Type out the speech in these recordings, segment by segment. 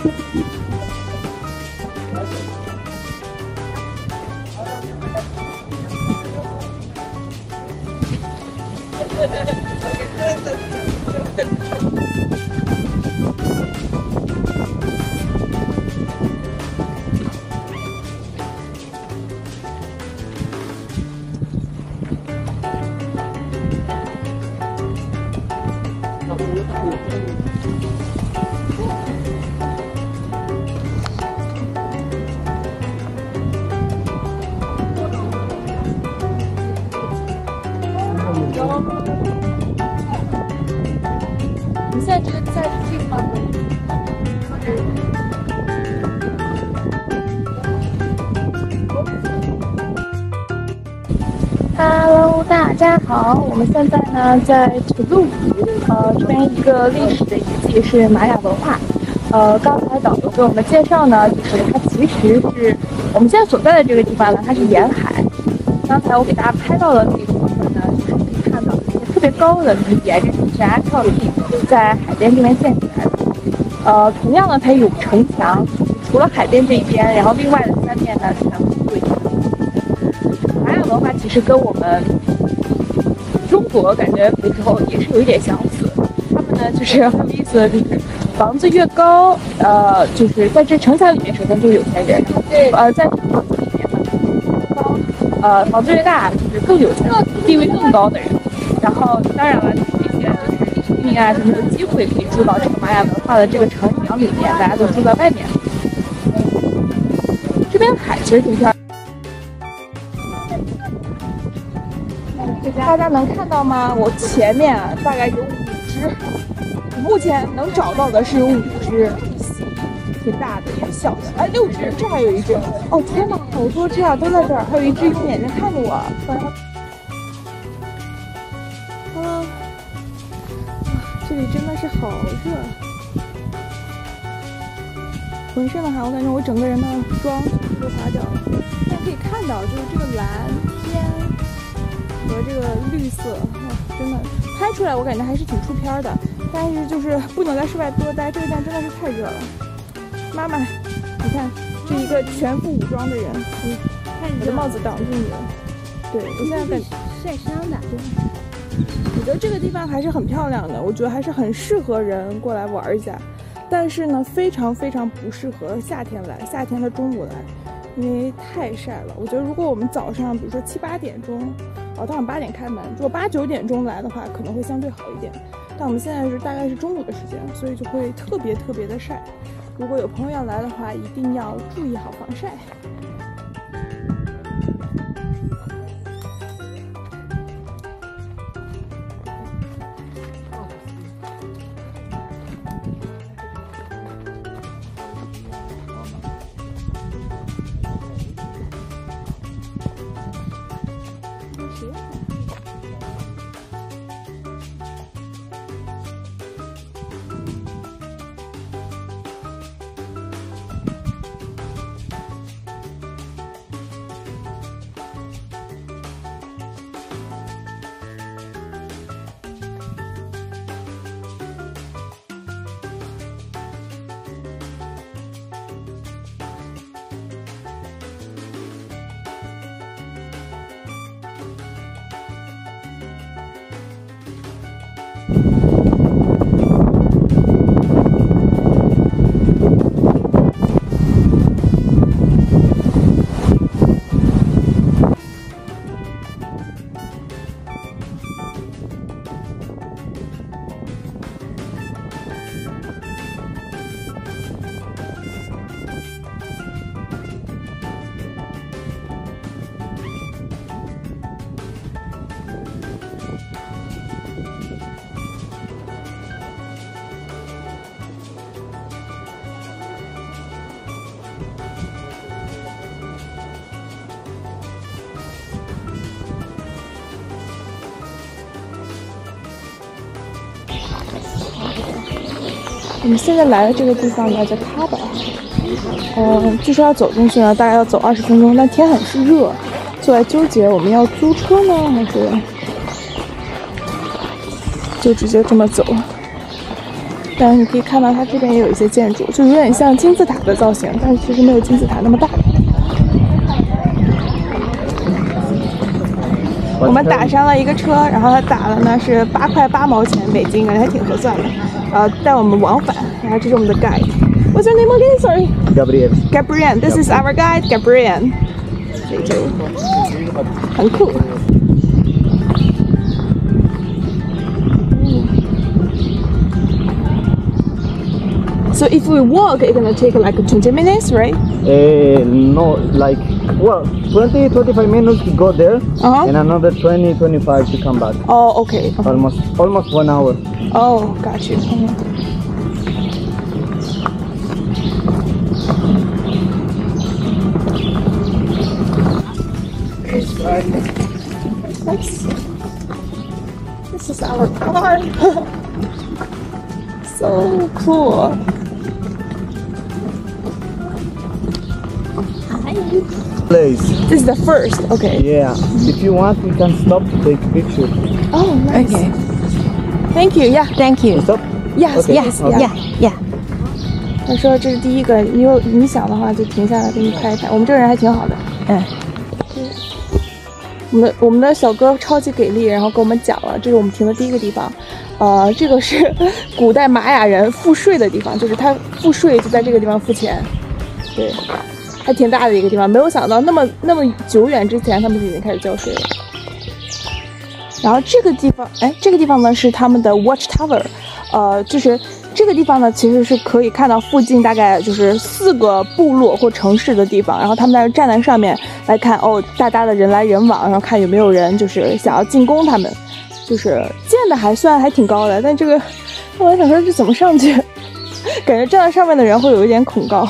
你现在这个地方。Hello， 大家好，我们现在呢在这个路这边一个历史的遗迹是玛雅文化。刚才导游给我们介绍呢，就是它其实是我们现在所在的这个地方呢，它是沿海。刚才我给大家拍到的那个部分呢，就是可以看到一些特别高的，就是沿着悬崖峭壁在海边这边建起来的。同样呢，它有城墙，除了海边这一边，然后另外的3面呢全部对称。玛雅文化其实跟我们中国感觉有时候也是有一点相似。他们呢就是很有意思的，就是房子越高，就是在这城墙里面，首先就是有钱人，在房子里面呢，房子越大就是更有钱、地位更高的人。然后当然了，这些就是移民啊什么的机会可以住到这个玛雅文化的这个城墙里面，大家都住在外面。这边海其实挺漂亮。大家能看到吗？我前面啊大概有5只，目前能找到的是有5只，挺大的也是小的。哎，6只，这还有一只。哦天哪，好多只啊，都在这儿，还有一只用眼睛看着我。这里真的是好热，浑身的汗，我感觉我整个人的妆都滑掉了。大家可以看到，就是这个蓝天和这个绿色，真的拍出来我感觉还是挺出片的，但是就是不能在室外多待，这个站真的是太热了。妈妈，你看这一个全副武装的人，我的帽子挡住你了。对，我现在感觉晒伤的。 我觉得这个地方还是很漂亮的，我觉得还是很适合人过来玩一下。但是呢，非常非常不适合夏天来，夏天的中午来，因为太晒了。我觉得如果我们早上，比如说7、8点钟，早上8点开门，如果8、9点钟来的话，可能会相对好一点。但我们现在是大概是中午的时间，所以就会特别特别的晒。如果有朋友要来的话，一定要注意好防晒。我们现在来的这个地方呢叫卡巴，据说要走进去呢，大概要走20分钟，但天很是热，就在纠结我们要租车呢，还是就直接这么走。 但是你可以看到它这边也有一些建筑，就有点像金字塔的造型，但是其实没有金字塔那么大。我们打上了一个车，然后他打了呢是8块8毛钱美金，感觉还挺合算的。带我们往返，然后这是我们的 guide。What's your name again? Sorry. Gabriel. Gabriel. This is our guide, Gabriel. 这就很酷。So if we walk, it's gonna take like 20 minutes, right? No, like, well, 20-25 minutes to go there, and another 20-25 to come back. Oh, okay. Almost 1 hour. Oh, got you. Nice. This is our car. So cool. Place. This is the first. Okay. Yeah. If you want, we can stop to take picture. Oh, nice. Okay. Thank you. Yeah. Thank you. Stop. Yes. Okay. Yes. Okay. Yeah. Yeah. 他说这是第一个，你想的话就停下来给你拍一拍。我们这个人还挺好的。我们的小哥超级给力，然后跟我们讲了，这是我们停的第一个地方。这个是古代玛雅人付税的地方，就是他付税就在这个地方付钱。对，还挺大的一个地方，没有想到那么久远之前他们就已经开始交税了。然后这个地方，这个地方呢是他们的 Watch Tower， 就是这个地方呢其实是可以看到附近大概就是4个部落或城市的地方，然后他们在站在上面来看，大家的人来人往，然后看有没有人就是想要进攻他们，就是建的还挺高的，但这个我还想说这怎么上去，感觉站在上面的人会有一点恐高。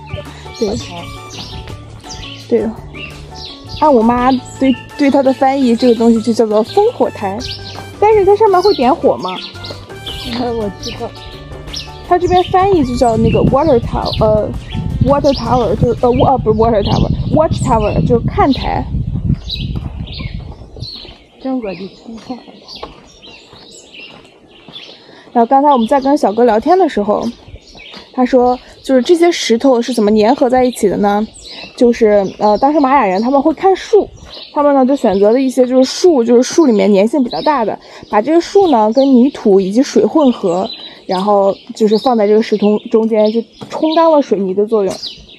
对的。按我妈对它的翻译，这个东西就叫做烽火台，但是它上面会点火吗？我知道，它这边翻译就叫那个 water tower，water tower 就是不是 water tower，watch tower 就是看台。中国的青菜。然后刚才我们在跟小哥聊天的时候，他说就是这些石头是怎么粘合在一起的呢？就是当时玛雅人他们会看树，他们呢就选择了一些就是树里面粘性比较大的，把这个树呢跟泥土以及水混合，然后就是放在这个石头中间，就冲干了水泥的作用。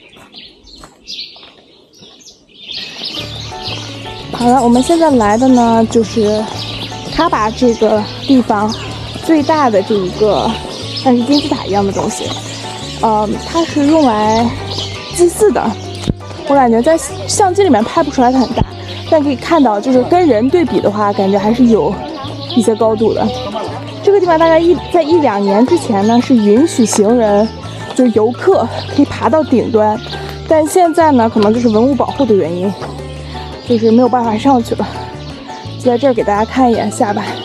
好了，我们现在来的呢就是卡巴这个地方最大的这一个像是金字塔一样的东西，它是用来祭祀的。我感觉在相机里面拍不出来它很大，但可以看到就是跟人对比的话，感觉还是有一些高度的。这个地方大概在1-2年之前呢是允许行人就是游客可以爬到顶端，但现在呢可能就是文物保护的原因，就是没有办法上去了。就在这儿给大家看一眼下巴。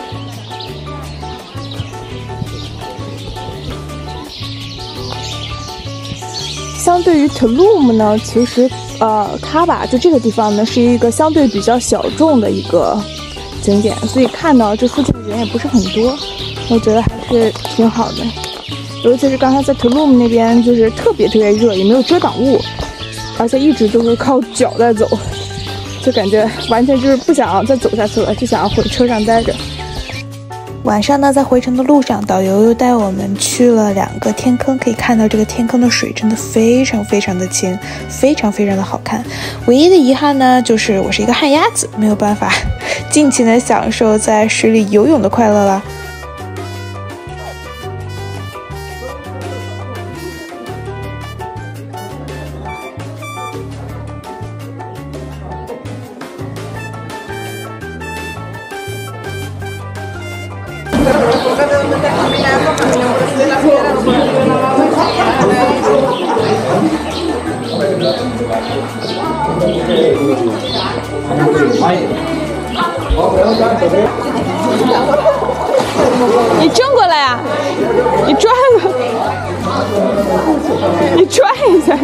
相对于 Tulum 呢，其实卡巴就这个地方呢是一个相对比较小众的一个景点，所以看到这附近的人也不是很多，我觉得还是挺好的。尤其是刚才在 Tulum 那边就是特别热，也没有遮挡物，而且一直都是靠脚在走，就感觉完全就是不想再走下去了，就想要回车上待着。 晚上呢，在回程的路上，导游又带我们去了2个天坑，可以看到这个天坑的水真的非常的清，非常的好看。唯一的遗憾呢，就是我是一个旱鸭子，没有办法尽情的享受在水里游泳的快乐啦。 你正过来呀！你转过，你转一下。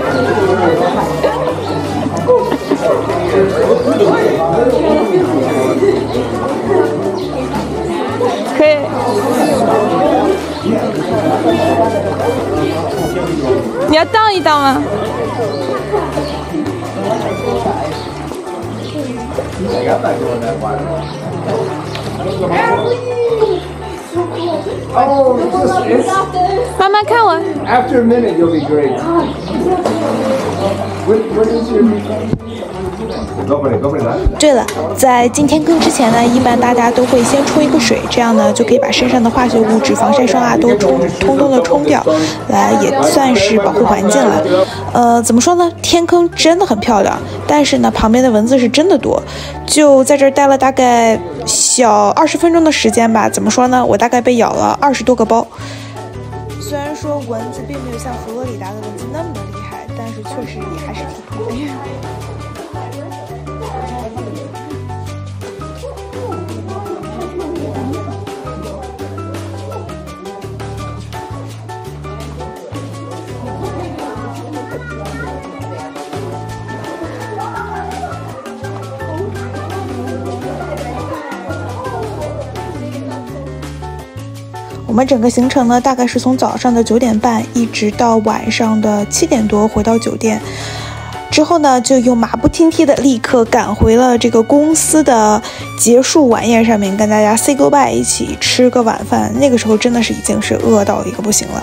可以。 你要倒一倒吗？妈妈看我。 After a minute, you'll be great. What is your? Go for it. Go for that. 对了，在进天坑之前呢，一般大家都会先冲一个水，这样呢就可以把身上的化学物质、防晒霜啊都通通的冲掉，来也算是保护环境了。怎么说呢？天坑真的很漂亮，但是呢，旁边的蚊子是真的多。就在这儿待了大概小20分钟的时间吧。怎么说呢？我大概被咬了20多个包。虽然说蚊子并没有像佛罗里达的蚊子那么厉害，但是确实也还是挺痛的。我们整个行程呢，大概是从早上的9点半一直到晚上的7点多回到酒店，之后呢，就又马不停蹄的立刻赶回了这个公司的结束晚宴上面，跟大家 say goodbye， 一起吃个晚饭。那个时候真的是已经是饿到一个不行了。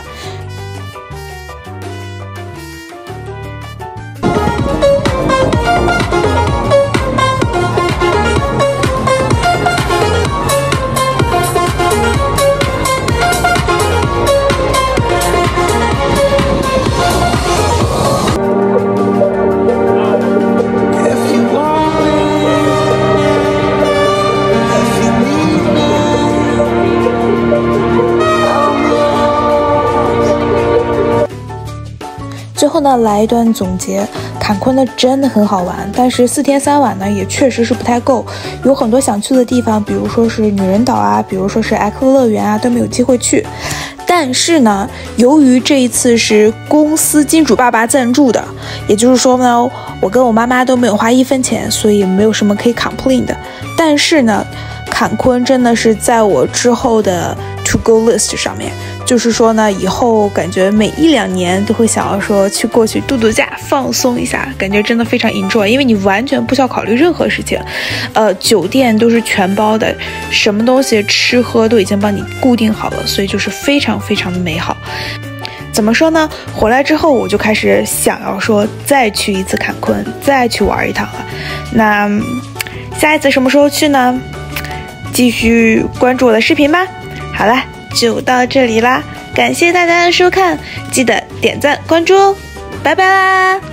最后呢，来一段总结。坎昆呢真的很好玩，但是4天3晚呢也确实是不太够，有很多想去的地方，比如说是女人岛啊，比如说是艾克乐园啊，都没有机会去。但是呢，由于这一次是公司金主爸爸赞助的，也就是说呢，我跟我妈妈都没有花1分钱，所以没有什么可以 complain 的。但是呢，坎昆真的是在我之后的 to go list 上面，就是说呢，以后感觉每1、2年都会想要说去过去度假放松一下，感觉真的非常 enjoy， 因为你完全不需要考虑任何事情，酒店都是全包的，什么东西吃喝都已经帮你固定好了，所以就是非常非常的美好。怎么说呢？回来之后我就开始想要说再去一次坎昆，再去玩一趟了。那下一次什么时候去呢？继续关注我的视频吧。好啦，就到这里啦，感谢大家的收看，记得点赞关注哦，拜拜啦。